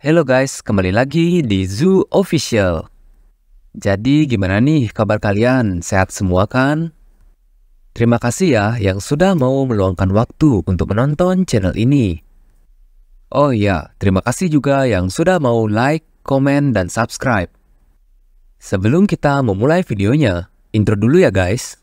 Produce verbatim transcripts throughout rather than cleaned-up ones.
Hello guys, kembali lagi di Zoo Official. Jadi gimana nih kabar kalian? Sehat semua kan? Terima kasih ya yang sudah mau meluangkan waktu untuk menonton channel ini. Oh iya, terima kasih juga yang sudah mau like, komen, dan subscribe. Sebelum kita memulai videonya, intro dulu ya guys.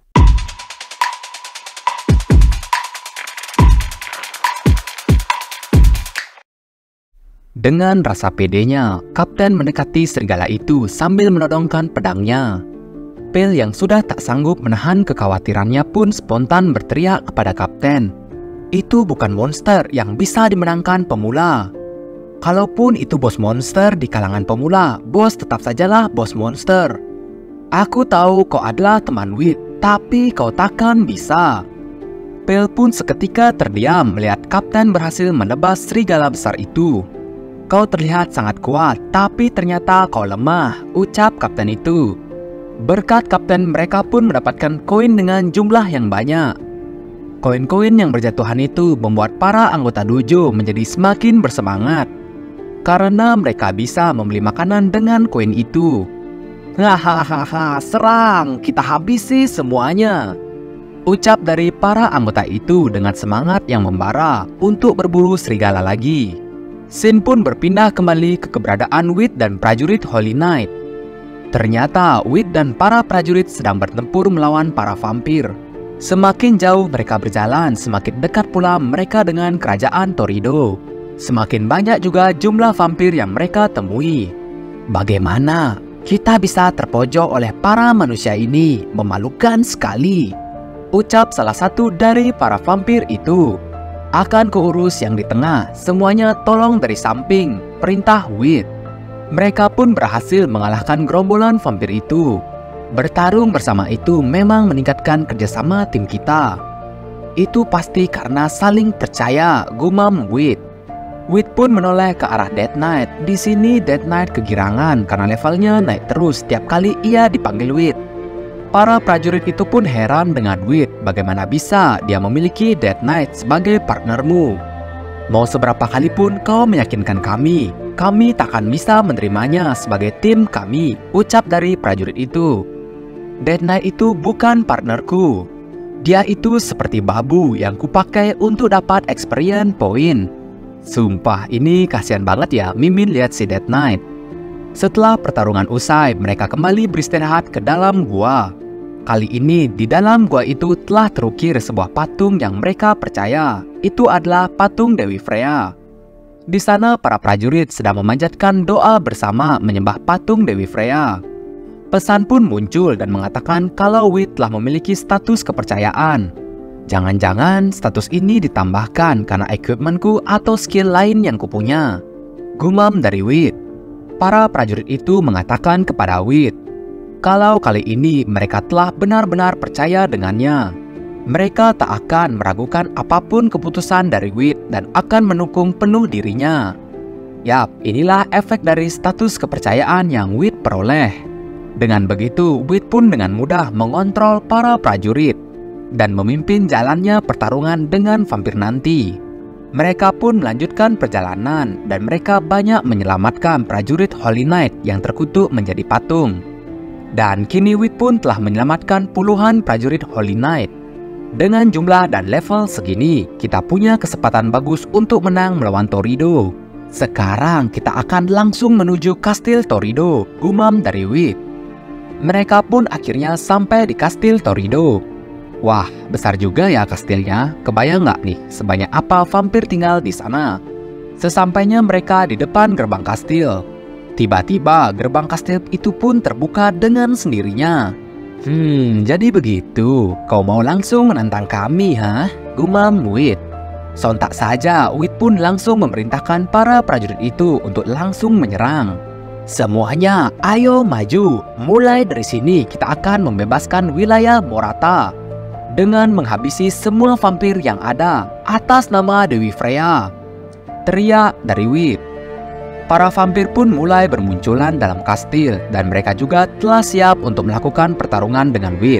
Dengan rasa pedenya, Kapten mendekati serigala itu sambil menodongkan pedangnya. Pale yang sudah tak sanggup menahan kekhawatirannya pun spontan berteriak kepada Kapten. Itu bukan monster yang bisa dimenangkan pemula. Kalaupun itu bos monster di kalangan pemula, bos tetap sajalah bos monster. Aku tahu kau adalah teman Wit, tapi kau takkan bisa. Pale pun seketika terdiam melihat Kapten berhasil menebas serigala besar itu. Kau terlihat sangat kuat, tapi ternyata kau lemah, ucap Kapten itu. Berkat Kapten, mereka pun mendapatkan koin dengan jumlah yang banyak. Koin-koin yang berjatuhan itu membuat para anggota dojo menjadi semakin bersemangat, karena mereka bisa membeli makanan dengan koin itu. Hahaha, serang, kita habisi semuanya, ucap dari para anggota itu dengan semangat yang membara untuk berburu serigala lagi. Scene pun berpindah kembali ke keberadaan Wit dan prajurit Holy Knight. Ternyata Wit dan para prajurit sedang bertempur melawan para vampir. Semakin jauh mereka berjalan, semakin dekat pula mereka dengan kerajaan Torido. Semakin banyak juga jumlah vampir yang mereka temui. Bagaimana kita bisa terpojok oleh para manusia ini? Memalukan sekali, ucap salah satu dari para vampir itu. Akan keurus yang di tengah, semuanya tolong dari samping, perintah Wit. Mereka pun berhasil mengalahkan gerombolan vampir itu. Bertarung bersama itu memang meningkatkan kerjasama tim kita. Itu pasti karena saling percaya, gumam Wit. Wit pun menoleh ke arah Death Knight. Di sini Death Knight kegirangan karena levelnya naik terus setiap kali ia dipanggil Wit. Para prajurit itu pun heran dengan Wit, bagaimana bisa dia memiliki Death Knight sebagai partnermu. Mau seberapa kali pun kau meyakinkan kami, kami takkan bisa menerimanya sebagai tim kami, ucap dari prajurit itu. Death Knight itu bukan partnerku. Dia itu seperti babu yang kupakai untuk dapat experience point. Sumpah, ini kasihan banget ya Mimin lihat si Death Knight. Setelah pertarungan usai, mereka kembali beristirahat ke dalam gua. Kali ini di dalam gua itu telah terukir sebuah patung yang mereka percaya itu adalah patung Dewi Freya. Di sana para prajurit sedang memanjatkan doa bersama menyembah patung Dewi Freya. Pesan pun muncul dan mengatakan kalau Wit telah memiliki status kepercayaan. Jangan-jangan status ini ditambahkan karena equipmentku atau skill lain yang kupunya, gumam dari Wit. Para prajurit itu mengatakan kepada Wit kalau kali ini mereka telah benar-benar percaya dengannya. Mereka tak akan meragukan apapun keputusan dari Wit dan akan mendukung penuh dirinya. Yap, inilah efek dari status kepercayaan yang Wit peroleh. Dengan begitu, Wit pun dengan mudah mengontrol para prajurit dan memimpin jalannya pertarungan dengan vampir nanti. Mereka pun melanjutkan perjalanan dan mereka banyak menyelamatkan prajurit Holy Knight yang terkutuk menjadi patung. Dan kini Wit pun telah menyelamatkan puluhan prajurit Holy Knight. Dengan jumlah dan level segini, kita punya kesempatan bagus untuk menang melawan Torido. Sekarang kita akan langsung menuju kastil Torido, gumam dari Wit. Mereka pun akhirnya sampai di kastil Torido. Wah, besar juga ya kastilnya. Kebayang nggak nih sebanyak apa vampir tinggal di sana? Sesampainya mereka di depan gerbang kastil, tiba-tiba gerbang kastil itu pun terbuka dengan sendirinya. Hmm, jadi begitu. Kau mau langsung menantang kami, ha? Gumam Wit. Sontak saja, Wit pun langsung memerintahkan para prajurit itu untuk langsung menyerang. Semuanya, ayo maju. Mulai dari sini kita akan membebaskan wilayah Morata dengan menghabisi semua vampir yang ada atas nama Dewi Freya, teriak dari Wit. Para vampir pun mulai bermunculan dalam kastil dan mereka juga telah siap untuk melakukan pertarungan dengan Wit.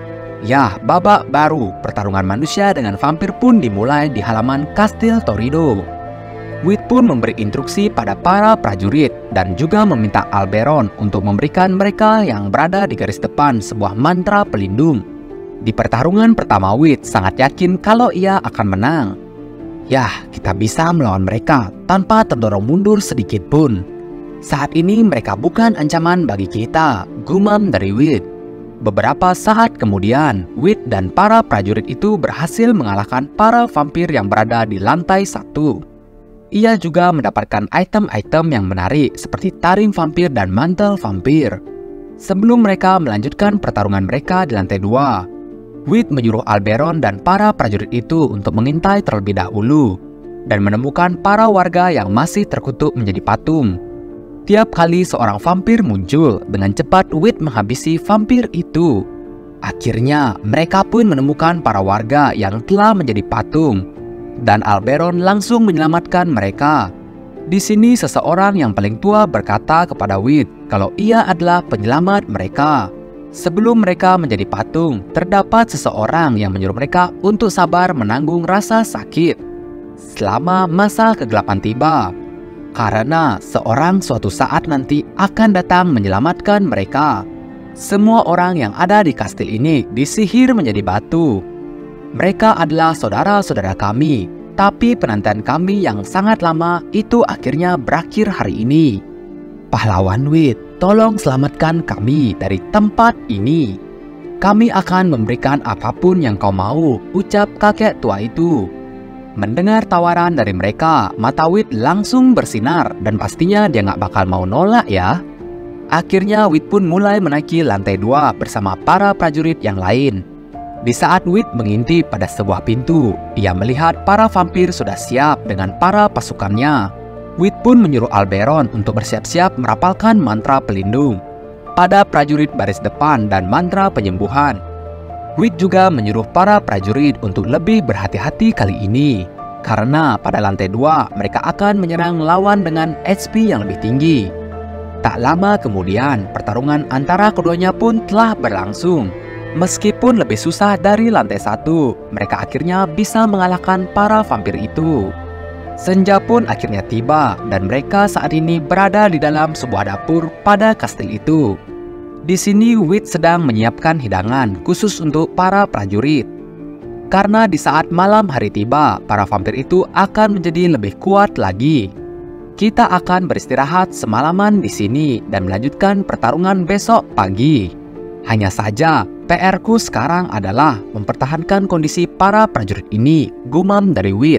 Yah, babak baru pertarungan manusia dengan vampir pun dimulai di halaman kastil Torido. Wit pun memberi instruksi pada para prajurit dan juga meminta Alberon untuk memberikan mereka yang berada di garis depan sebuah mantra pelindung. Di pertarungan pertama, Wit sangat yakin kalau ia akan menang. Yah, kita bisa melawan mereka tanpa terdorong mundur sedikit pun. Saat ini mereka bukan ancaman bagi kita, gumam dari Wit. Beberapa saat kemudian, Wit dan para prajurit itu berhasil mengalahkan para vampir yang berada di lantai satu. Ia juga mendapatkan item-item yang menarik seperti taring vampir dan mantel vampir. Sebelum mereka melanjutkan pertarungan mereka di lantai dua, Wit menyuruh Alberon dan para prajurit itu untuk mengintai terlebih dahulu dan menemukan para warga yang masih terkutuk menjadi patung. Tiap kali seorang vampir muncul, dengan cepat Wit menghabisi vampir itu. Akhirnya, mereka pun menemukan para warga yang telah menjadi patung, dan Alberon langsung menyelamatkan mereka. Di sini seseorang yang paling tua berkata kepada Wit kalau ia adalah penyelamat mereka. Sebelum mereka menjadi patung, terdapat seseorang yang menyuruh mereka untuk sabar menanggung rasa sakit selama masa kegelapan tiba, karena seorang suatu saat nanti akan datang menyelamatkan mereka. Semua orang yang ada di kastil ini disihir menjadi batu. Mereka adalah saudara-saudara kami, tapi penantian kami yang sangat lama itu akhirnya berakhir hari ini. Pahlawan Wit, tolong selamatkan kami dari tempat ini. Kami akan memberikan apapun yang kau mau, ucap kakek tua itu. Mendengar tawaran dari mereka, mata Wit langsung bersinar dan pastinya dia nggak bakal mau nolak ya. Akhirnya Wit pun mulai menaiki lantai dua bersama para prajurit yang lain. Di saat Wit mengintip pada sebuah pintu, ia melihat para vampir sudah siap dengan para pasukannya. Wit pun menyuruh Alberon untuk bersiap-siap merapalkan mantra pelindung pada prajurit baris depan dan mantra penyembuhan. Wit juga menyuruh para prajurit untuk lebih berhati-hati kali ini, karena pada lantai dua mereka akan menyerang lawan dengan H P yang lebih tinggi. Tak lama kemudian, pertarungan antara keduanya pun telah berlangsung. Meskipun lebih susah dari lantai satu, mereka akhirnya bisa mengalahkan para vampir itu. Senja pun akhirnya tiba dan mereka saat ini berada di dalam sebuah dapur pada kastil itu. Di sini Wit sedang menyiapkan hidangan khusus untuk para prajurit. Karena di saat malam hari tiba, para vampir itu akan menjadi lebih kuat lagi. Kita akan beristirahat semalaman di sini dan melanjutkan pertarungan besok pagi. Hanya saja, P R-ku sekarang adalah mempertahankan kondisi para prajurit ini, gumam dari Wit.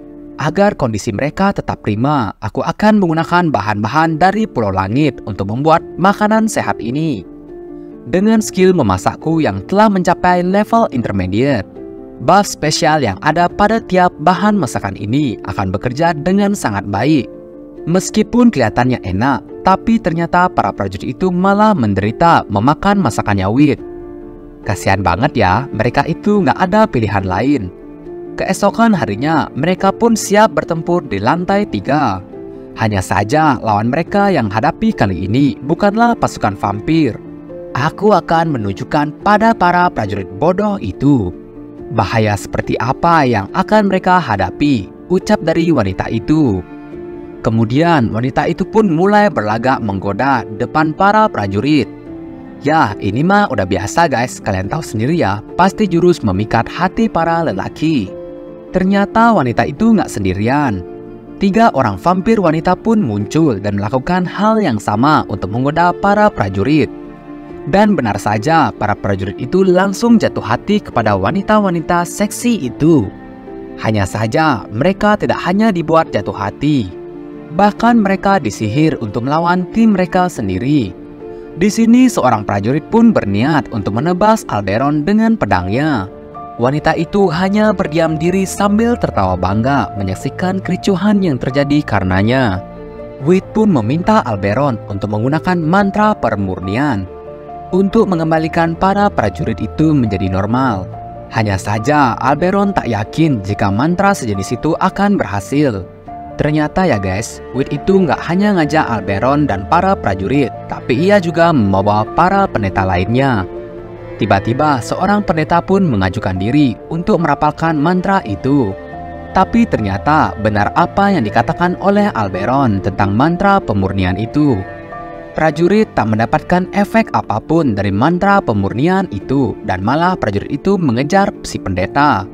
Agar kondisi mereka tetap prima, aku akan menggunakan bahan-bahan dari Pulau Langit untuk membuat makanan sehat ini. Dengan skill memasakku yang telah mencapai level intermediate, buff spesial yang ada pada tiap bahan masakan ini akan bekerja dengan sangat baik. Meskipun kelihatannya enak, tapi ternyata para prajurit itu malah menderita memakan masakannya Wit. Kasihan banget ya, mereka itu nggak ada pilihan lain. Keesokan harinya, mereka pun siap bertempur di lantai tiga. Hanya saja, lawan mereka yang hadapi kali ini bukanlah pasukan vampir. Aku akan menunjukkan pada para prajurit bodoh itu bahaya seperti apa yang akan mereka hadapi, ucap dari wanita itu. Kemudian wanita itu pun mulai berlagak menggoda depan para prajurit. Ya, ini mah udah biasa guys, kalian tahu sendiri ya, pasti jurus memikat hati para lelaki. Ternyata wanita itu nggak sendirian. Tiga orang vampir wanita pun muncul dan melakukan hal yang sama untuk menggoda para prajurit. Dan benar saja, para prajurit itu langsung jatuh hati kepada wanita-wanita seksi itu. Hanya saja, mereka tidak hanya dibuat jatuh hati, bahkan mereka disihir untuk melawan tim mereka sendiri. Di sini seorang prajurit pun berniat untuk menebas Alberon dengan pedangnya. Wanita itu hanya berdiam diri sambil tertawa bangga menyaksikan kericuhan yang terjadi karenanya. Wit pun meminta Alberon untuk menggunakan mantra permurnian untuk mengembalikan para prajurit itu menjadi normal. Hanya saja Alberon tak yakin jika mantra sejenis itu akan berhasil. Ternyata ya guys, Wit itu nggak hanya ngajak Alberon dan para prajurit, tapi ia juga membawa para pendeta lainnya. Tiba-tiba seorang pendeta pun mengajukan diri untuk merapalkan mantra itu. Tapi ternyata benar apa yang dikatakan oleh Alberon tentang mantra pemurnian itu. Prajurit tak mendapatkan efek apapun dari mantra pemurnian itu, dan malah prajurit itu mengejar si pendeta.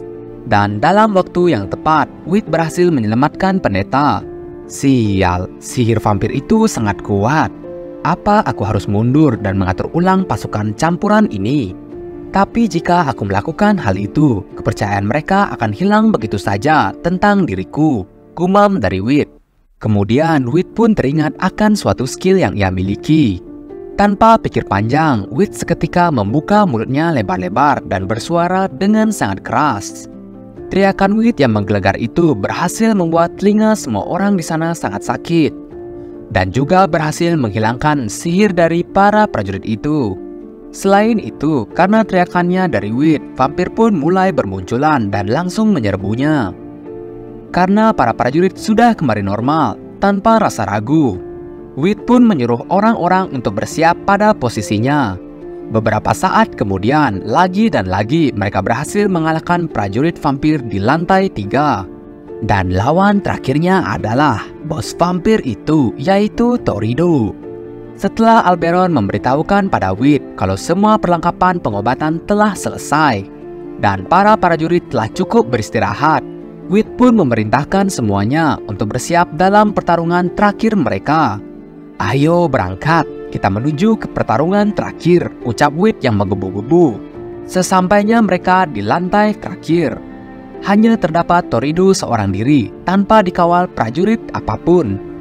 Dan dalam waktu yang tepat, Wit berhasil menyelamatkan pendeta. Sial, sihir vampir itu sangat kuat. Apa aku harus mundur dan mengatur ulang pasukan campuran ini? Tapi jika aku melakukan hal itu, kepercayaan mereka akan hilang begitu saja tentang diriku, gumam dari Wit. Kemudian Wit pun teringat akan suatu skill yang ia miliki. Tanpa pikir panjang, Wit seketika membuka mulutnya lebar-lebar dan bersuara dengan sangat keras. Teriakan Wit yang menggelegar itu berhasil membuat telinga semua orang di sana sangat sakit, dan juga berhasil menghilangkan sihir dari para prajurit itu. Selain itu, karena teriakannya dari Wit, vampir pun mulai bermunculan dan langsung menyerbunya. Karena para prajurit sudah kembali normal, tanpa rasa ragu, Wit pun menyuruh orang-orang untuk bersiap pada posisinya. Beberapa saat kemudian, lagi dan lagi mereka berhasil mengalahkan prajurit vampir di lantai tiga. Dan lawan terakhirnya adalah bos vampir itu, yaitu Torido. Setelah Alberon memberitahukan pada Wit kalau semua perlengkapan pengobatan telah selesai dan para prajurit telah cukup beristirahat, Wit pun memerintahkan semuanya untuk bersiap dalam pertarungan terakhir mereka. Ayo berangkat, kita menuju ke pertarungan terakhir, ucap Wit yang menggebu-gebu. Sesampainya mereka di lantai terakhir, hanya terdapat Torido seorang diri tanpa dikawal prajurit apapun.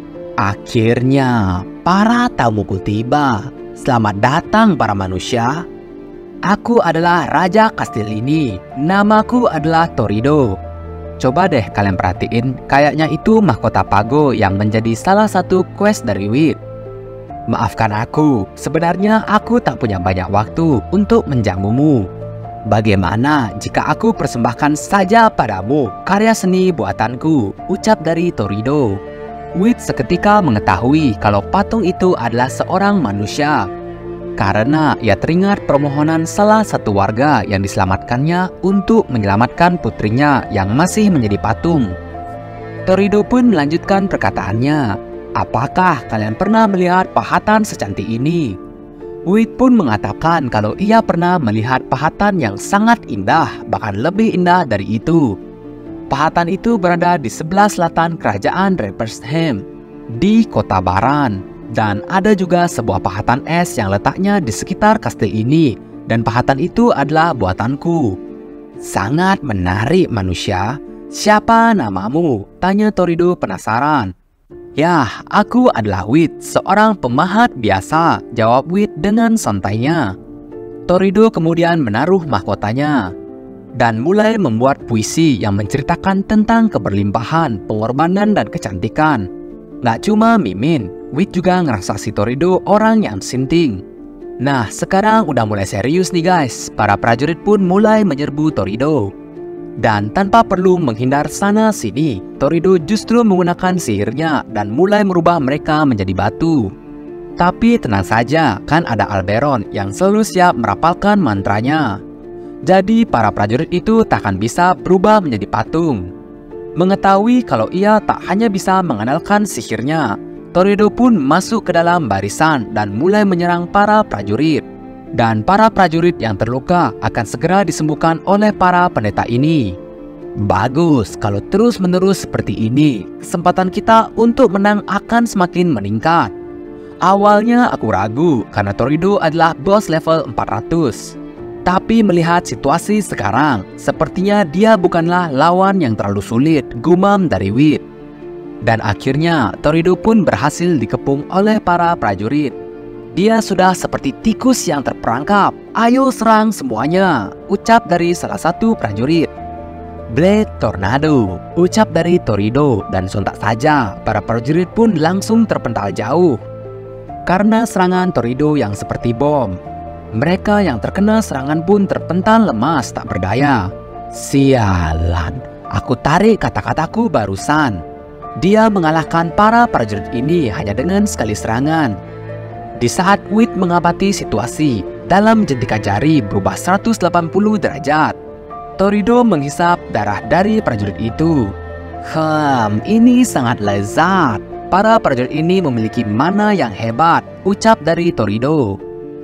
Akhirnya, para tamuku tiba. Selamat datang para manusia. Aku adalah Raja Kastil ini. Namaku adalah Torido. Coba deh kalian perhatiin, kayaknya itu mahkota Pago yang menjadi salah satu quest dari Wit. Maafkan aku, sebenarnya aku tak punya banyak waktu untuk menjamumu. Bagaimana jika aku persembahkan saja padamu karya seni buatanku, ucap dari Torido. Wit seketika mengetahui kalau patung itu adalah seorang manusia, karena ia teringat permohonan salah satu warga yang diselamatkannya untuk menyelamatkan putrinya yang masih menjadi patung. Torido pun melanjutkan perkataannya, apakah kalian pernah melihat pahatan secantik ini? Wit pun mengatakan kalau ia pernah melihat pahatan yang sangat indah, bahkan lebih indah dari itu. Pahatan itu berada di sebelah selatan kerajaan Repersheim, di kota Baran. Dan ada juga sebuah pahatan es yang letaknya di sekitar kastil ini, dan pahatan itu adalah buatanku. Sangat menarik manusia. Siapa namamu? Tanya Torido penasaran. Yah, aku adalah Wit, seorang pemahat biasa, jawab Wit dengan santainya. Torido kemudian menaruh mahkotanya dan mulai membuat puisi yang menceritakan tentang keberlimpahan, pengorbanan, dan kecantikan. Gak cuma Mimin, Wit juga ngerasa si Torido orang yang sinting. Nah, sekarang udah mulai serius nih guys. Para prajurit pun mulai menyerbu Torido. Dan tanpa perlu menghindar sana sini, Torido justru menggunakan sihirnya dan mulai merubah mereka menjadi batu. Tapi tenang saja, kan ada Alberon yang selalu siap merapalkan mantranya. Jadi para prajurit itu tak akan bisa berubah menjadi patung. Mengetahui kalau ia tak hanya bisa mengandalkan sihirnya, Torido pun masuk ke dalam barisan dan mulai menyerang para prajurit. Dan para prajurit yang terluka akan segera disembuhkan oleh para pendeta ini. Bagus, kalau terus-menerus seperti ini, kesempatan kita untuk menang akan semakin meningkat. Awalnya aku ragu karena Torido adalah bos level empat ratus. Tapi melihat situasi sekarang, sepertinya dia bukanlah lawan yang terlalu sulit, gumam dari Wit. Dan akhirnya, Torido pun berhasil dikepung oleh para prajurit. Dia sudah seperti tikus yang terperangkap. Ayo serang semuanya, ucap dari salah satu prajurit. Blade Tornado, ucap dari Torido, dan sontak saja, para prajurit pun langsung terpental jauh. Karena serangan Torido yang seperti bom, mereka yang terkena serangan pun terpental lemas tak berdaya. Sialan, aku tarik kata-kataku barusan. Dia mengalahkan para prajurit ini hanya dengan sekali serangan. Di saat Wit mengamati situasi, dalam jentika jari berubah seratus delapan puluh derajat. Torido menghisap darah dari prajurit itu. Hmm, ini sangat lezat. Para prajurit ini memiliki mana yang hebat, ucap dari Torido.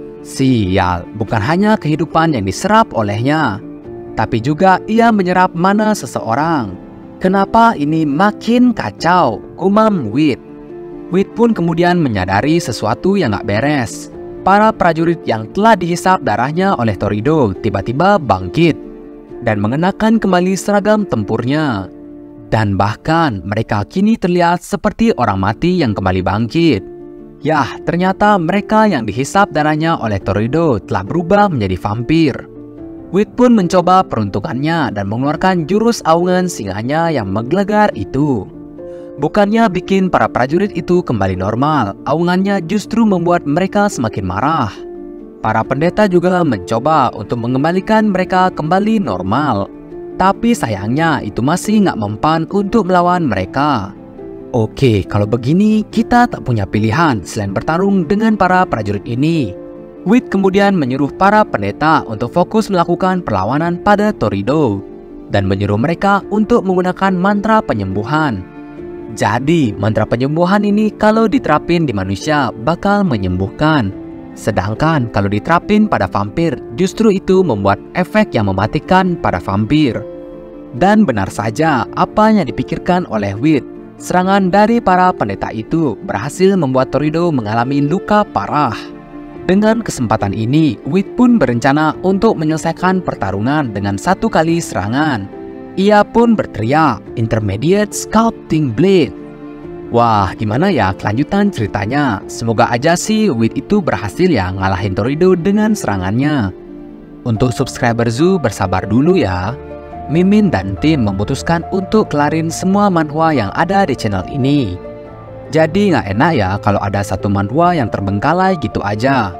Sial, bukan hanya kehidupan yang diserap olehnya, tapi juga ia menyerap mana seseorang. Kenapa ini makin kacau, gumam Wheat. Wheat pun kemudian menyadari sesuatu yang gak beres. Para prajurit yang telah dihisap darahnya oleh Torido tiba-tiba bangkit dan mengenakan kembali seragam tempurnya. Dan bahkan mereka kini terlihat seperti orang mati yang kembali bangkit. Yah, ternyata mereka yang dihisap darahnya oleh Torido telah berubah menjadi vampir. Wheat pun mencoba peruntungannya dan mengeluarkan jurus aungan singanya yang menggelegar itu. Bukannya bikin para prajurit itu kembali normal, aungannya justru membuat mereka semakin marah. Para pendeta juga mencoba untuk mengembalikan mereka kembali normal. Tapi sayangnya itu masih nggak mempan untuk melawan mereka. Oke, kalau begini kita tak punya pilihan selain bertarung dengan para prajurit ini. Wheat kemudian menyuruh para pendeta untuk fokus melakukan perlawanan pada Torido dan menyuruh mereka untuk menggunakan mantra penyembuhan. Jadi, mantra penyembuhan ini kalau diterapin di manusia bakal menyembuhkan. Sedangkan kalau diterapin pada vampir, justru itu membuat efek yang mematikan pada vampir. Dan benar saja apa yang dipikirkan oleh Wheat. Serangan dari para pendeta itu berhasil membuat Torido mengalami luka parah. Dengan kesempatan ini, Wheat pun berencana untuk menyelesaikan pertarungan dengan satu kali serangan. Ia pun berteriak, "Intermediate Sculpting Blade." Wah, gimana ya kelanjutan ceritanya? Semoga aja sih Wheat itu berhasil ya ngalahin Torido dengan serangannya. Untuk subscriber Zoo bersabar dulu ya. Mimin dan tim memutuskan untuk kelarin semua manhwa yang ada di channel ini. Jadi nggak enak ya kalau ada satu manhwa yang terbengkalai gitu aja.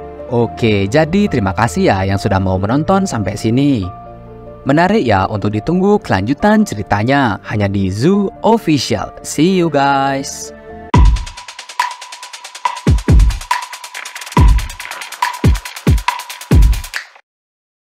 Oke, jadi terima kasih ya yang sudah mau menonton sampai sini. Menarik ya untuk ditunggu kelanjutan ceritanya hanya di Zoo Official. See you guys.